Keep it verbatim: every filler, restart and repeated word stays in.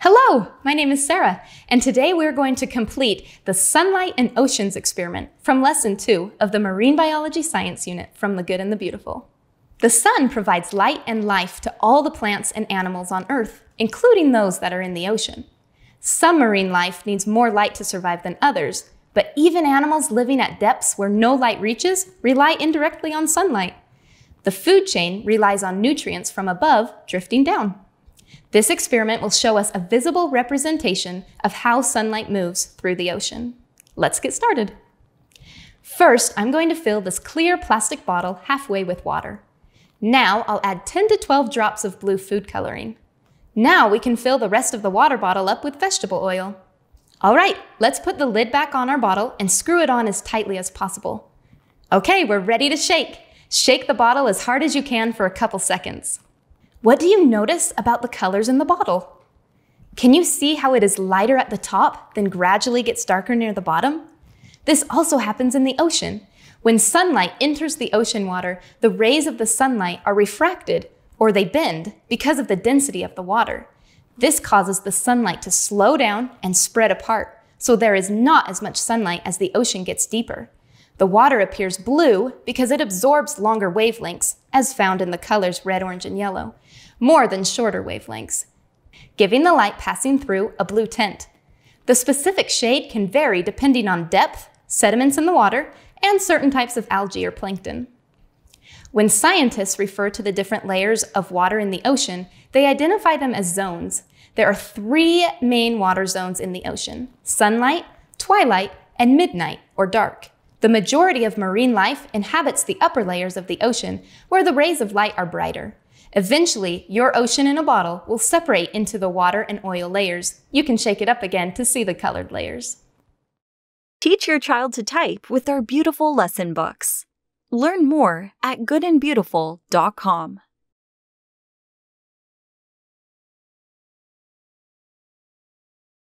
Hello, my name is Sarah, and today we're going to complete the Sunlight and Oceans experiment from Lesson two of the Marine Biology Science Unit from The Good and the Beautiful. The sun provides light and life to all the plants and animals on Earth, including those that are in the ocean. Some marine life needs more light to survive than others, but even animals living at depths where no light reaches rely indirectly on sunlight. The food chain relies on nutrients from above drifting down. This experiment will show us a visible representation of how sunlight moves through the ocean. Let's get started. First, I'm going to fill this clear plastic bottle halfway with water. Now I'll add ten to twelve drops of blue food coloring. Now we can fill the rest of the water bottle up with vegetable oil. All right, let's put the lid back on our bottle and screw it on as tightly as possible. Okay, we're ready to shake. Shake the bottle as hard as you can for a couple seconds. What do you notice about the colors in the bottle? Can you see how it is lighter at the top, then gradually gets darker near the bottom? This also happens in the ocean. When sunlight enters the ocean water, the rays of the sunlight are refracted, or they bend, because of the density of the water. This causes the sunlight to slow down and spread apart, so there is not as much sunlight as the ocean gets deeper. The water appears blue because it absorbs longer wavelengths, as found in the colors red, orange, and yellow, more than shorter wavelengths, giving the light passing through a blue tint. The specific shade can vary depending on depth, sediments in the water, and certain types of algae or plankton. When scientists refer to the different layers of water in the ocean, they identify them as zones. There are three main water zones in the ocean: sunlight, twilight, and midnight, or dark. The majority of marine life inhabits the upper layers of the ocean, where the rays of light are brighter. Eventually, your ocean in a bottle will separate into the water and oil layers. You can shake it up again to see the colored layers. Teach your child to type with our beautiful lesson books. Learn more at good and beautiful dot com.